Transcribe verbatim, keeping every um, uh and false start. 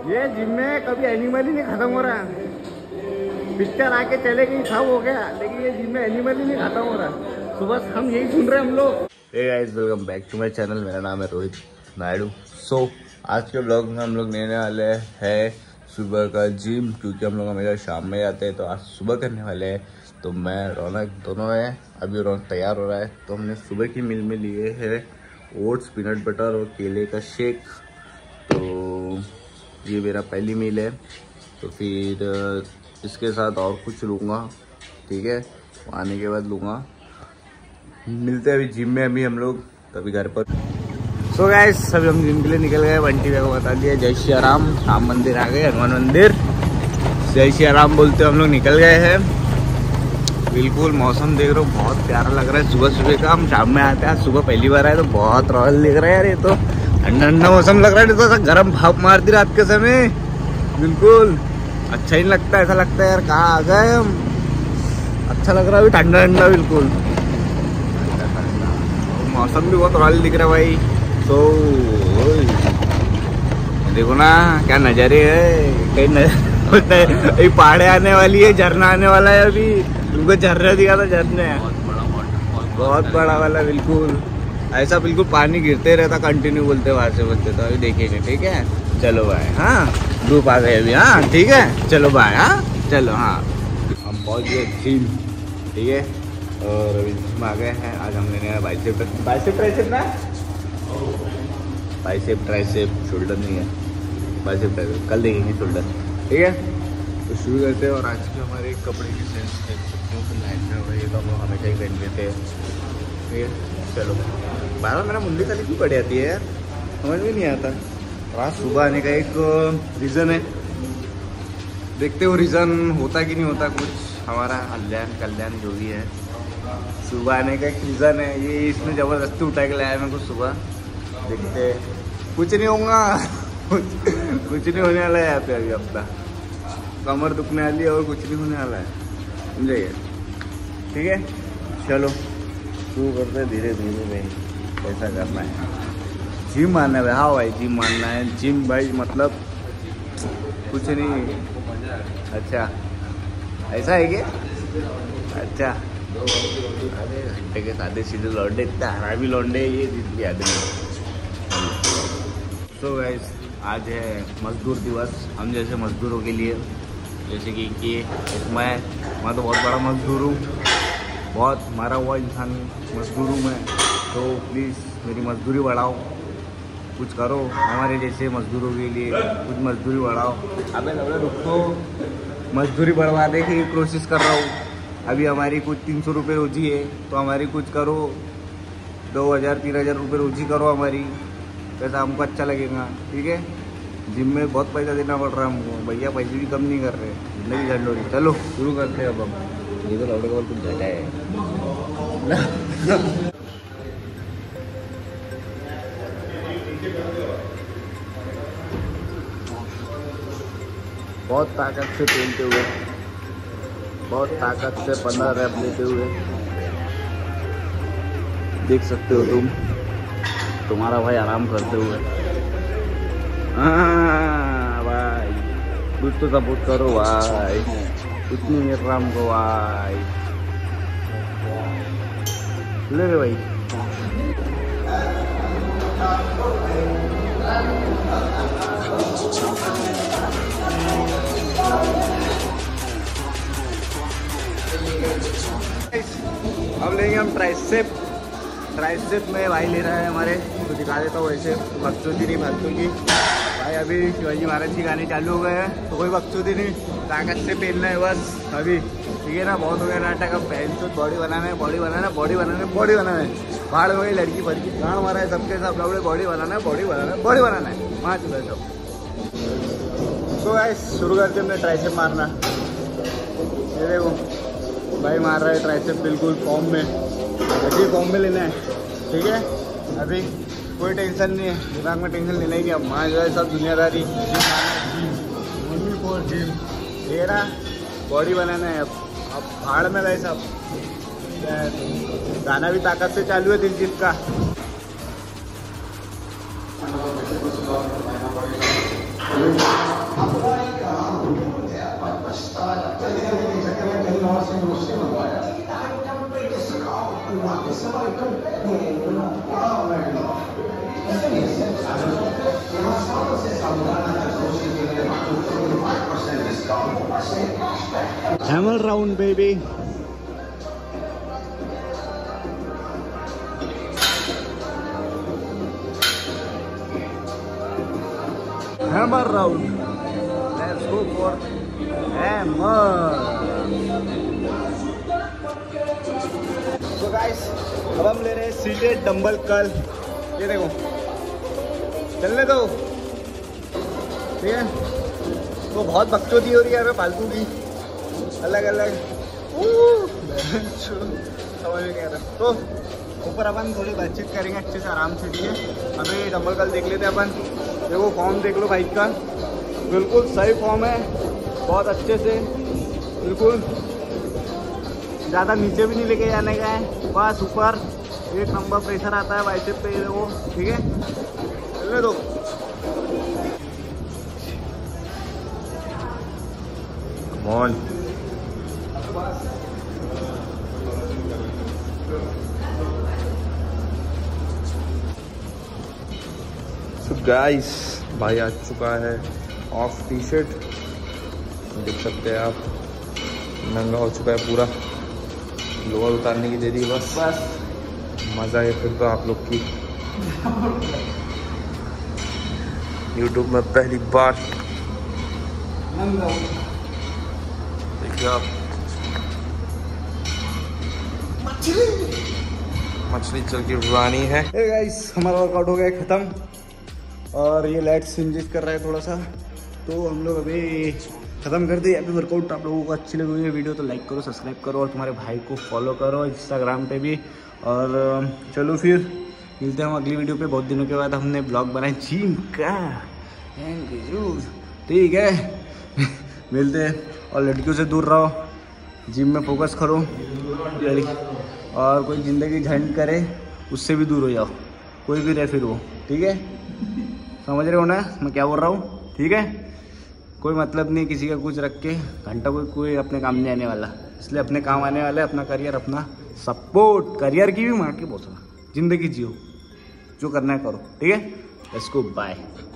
ये जिम में कभी एनिमल ही नहीं खत्म हो रहा। पिक्चर आके चले गई था वो गया, लेकिन ये जिम में एनिमल ही नहीं खत्म हो रहा। सुबह हम यही सुन रहे हैं हम लोग। Hey guys, welcome back to my channel. मेरा नाम है रोहित नायडू। सो so, आज के ब्लॉग में हम लोग लेने वाले हैं सुबह का जिम, क्योंकि हम लोग हमेशा शाम में जाते हैं, तो आज सुबह करने वाले हैं। तो मैं रौनक दोनों हैं। अभी रौनक तैयार हो रहा है, तो हमने सुबह की मील में लिए है ओट्स, पीनट बटर और केले का शेक। तो ये मेरा पहली मील है। तो फिर इसके साथ और कुछ लूँगा, ठीक है, आने के बाद लूँगा। मिलते हैं अभी जिम में, अभी हम लोग तभी घर पर। सो गाइस, अभी हम जिम के लिए निकल गए। बंटी भैया को बता दिया जय श्री राम, राम मंदिर आ गए, हनुमान मंदिर। जय श्री राम बोलते हम लोग निकल गए हैं। बिल्कुल मौसम देख रहे हो, बहुत प्यारा लग रहा है। सुबह सुबह का हम शाम में आते हैं, सुबह पहली बार आए तो बहुत रॉयल दिख रहा है यार। ये तो ठंडा ठंडा मौसम लग रहा है, तो गर्म भाप मारती रात के समय। बिल्कुल अच्छा ही लगता है, ऐसा लगता है यार कहाँ आ गए हम। अच्छा लग रहा है अभी, ठंडा ठंडा बिल्कुल। मौसम भी बहुत रॉयल दिख रहा है भाई। तो देखो ना क्या नज़ारे है, कहीं नजर पहाड़े आने वाली है, झरना आने वाला है। अभी तुमको झरना दिखा था, झरने बहुत बड़ा वाला। बिल्कुल ऐसा बिल्कुल पानी गिरते रहता कंटिन्यू, बोलते वहां से बोलते। तो अभी देखेंगे, ठीक है, चलो भाई। हाँ धूप आ गए अभी, हाँ ठीक है, चलो भाई। हाँ चलो, हाँ हम पहुँच गए जिम, ठीक है। और अभी जिम आ गए हैं। आज हम लेने बाइसेप बाइसेप ट्राइसेप ना बाइसेप ट्राइसेप शोल्डर नहीं है, बाइसेप ट्राइसेप कल देखेंगे शोल्डर, ठीक है। तो शुरू करते हैं। और आज के हमारे कपड़े की सेंस देख सकते हो, तो लहंगा वही तो हम हमेशा ही पहन लेते हैं, ठीक है। चलो, बार बार मेरा मुंडी खाली क्यों पड़ जाती है यार, समझ में नहीं आता। और आज सुबह आने का एक रीज़न है, देखते हो रीज़न होता कि नहीं होता कुछ। हमारा कल्याण कल्याण जो भी है, सुबह आने का एक रीज़न है ये। इसने ज़बरदस्ती उठा के लाया मेरे को सुबह। देखते कुछ नहीं होगा कुछ, कुछ नहीं होने वाला है यहाँ पे अभी। अपना कमर दुखने वाली है और कुछ नहीं होने वाला है, समझिए, ठीक है। चलो शुरू करते हैं धीरे धीरे भाई, ऐसा करना है। जिम मानना है, हाँ भाई जिम मानना है। जिम भाई मतलब कुछ नहीं। अच्छा ऐसा है क्या? अच्छा, अरे घंटे के सादे सीधे लौंडे, इतने हरामी लौंडे ये जितनी आदमी। सो गाइस, आज है मजदूर दिवस, हम जैसे मजदूरों के लिए। जैसे कि ये मैं मैं तो बहुत बड़ा मजदूर हूँ, बहुत मारा हुआ इंसान मजदूर हूँ मैं। तो प्लीज़ मेरी मजदूरी बढ़ाओ, कुछ करो हमारे जैसे मजदूरों के लिए, कुछ मजदूरी बढ़ाओ। अबे लगे रुक तो, मजदूरी बढ़वाने की कोशिश कर रहा हूँ। अभी हमारी कुछ तीन सौ रुपये रोजी है, तो हमारी कुछ करो, दो हज़ार तीन हज़ार रुपये रोजी करो हमारी, पैसा हमको अच्छा लगेगा, ठीक है। जिम में बहुत पैसा देना पड़ रहा है हमको, भैया पैसे भी कम नहीं कर रहे, जिंदगी झंड हो रही। चलो शुरू करते हैं अब हम। ये तो लौटे का कुछ झटा है। बहुत ताकत से पेलते हुए, बहुत ताकत से पंद्रह रैप लेते हुए, देख सकते हो तुम, तुम्हारा भाई आराम करते हुए। हाँ भाई, कुछ तो सपोर्ट करो भाई, कुछ नहीं मिल रहा हमको भाई। ले रे भाई, अब लेंगे हम ट्राइसेप। ट्राइसेप में भाई ले रहा है हमारे, तो दिखा देता हूँ वैसे। बकचोदी नहीं फालतूगी भाई। अभी शिवाजी महाराज की गाने चालू हो गए हैं, तो कोई बकचोदी नहीं, ताकत से पहनना है बस अभी, ठीक है ना। बहुत हो गया नाटक, अब पहन तो बॉडी बनाना है, बॉडी बनाना है, बॉडी बनाना है, बॉडी बनाना है। बाढ़ हो गई लड़की फड़की गाँव मारा है, सबके सब लोग बॉडी बनाना है, बॉडी बनाना है, बॉडी बनाना है, वहाँ चुका सब। तो गाइस शुरू करते हमने ट्राइसेप मारना। ये देखो भाई मार रहा है ट्राइसेप, बिल्कुल फॉर्म में, ऐसे फॉर्म में लेना है, ठीक है। अभी कोई टेंशन नहीं है, दिमाग में टेंशन लेना ही नहीं। अब वहाँ जो है सब दुनियादारी, ओनली फॉर जिम, ठीक है ना। बॉडी बनाना है, अब अब भाड़ में गए सब। गाना भी ताकत से चालू है दिलजीत का। Hammer round, baby. Hammer round. Let's go for hammer. So guys, अब हम ले रहे हैं सीटेड डंबल कर्ल। ये देखो, चलने दो, ठीक है। तो बहुत बकचोदी हो रही है फालतू की, अलग अलग समझ में नहीं आ रहा। तो ऊपर अपन थोड़ी बातचीत करेंगे अच्छे से आराम से, ठीक है। अभी डंबल कर्ल देख लेते हैं अपन। देखो फॉर्म देख लो बाइक का, बिल्कुल सही फॉर्म है, बहुत अच्छे से, बिल्कुल ज़्यादा नीचे भी नहीं लेके जाने का है, बस ऊपर एक नंबर प्रेशर आता है बाइसेप पे, ये देखो, ठीक है। चलने दो। Come on. So guys, भाई आ चुका है ऑफ टी शर्ट, देख सकते हैं आप, नंगा हो चुका है पूरा, लोअर उतारने की दे दी बस बस मज़ा है फिर तो आप लोग की। यूट्यूब में पहली बार देखिए आप, मछली चल की रानी है। हे गाइस, हमारा वर्कआउट हो गया ख़त्म और ये लाइट्स इंजेक्ट कर रहा है थोड़ा सा, तो हम लोग अभी ख़त्म कर दिए अभी वर्कआउट। आप लोगों को अच्छी लगी हुई है वीडियो तो लाइक करो, सब्सक्राइब करो और तुम्हारे भाई को फॉलो करो इंस्टाग्राम पे भी। और चलो फिर मिलते हैं हम अगली वीडियो पे। बहुत दिनों के बाद हमने ब्लॉग बनाया जिम का, ठीक है। मिलते हैं और लड़कियों से दूर रहो, जिम में फोकस करो, और कोई ज़िंदगी झंड करे उससे भी दूर हो जाओ, कोई भी रहे फिर वो, ठीक है। समझ रहे हो ना मैं क्या बोल रहा हूँ, ठीक है। कोई मतलब नहीं किसी का कुछ रख के, घंटा कोई कोई अपने काम नहीं आने वाला, इसलिए अपने काम आने वाला है अपना करियर, अपना सपोर्ट, करियर की भी मार के बहुत सारा, जिंदगी जियो, जो करना है करो, ठीक है। Let's go, bye.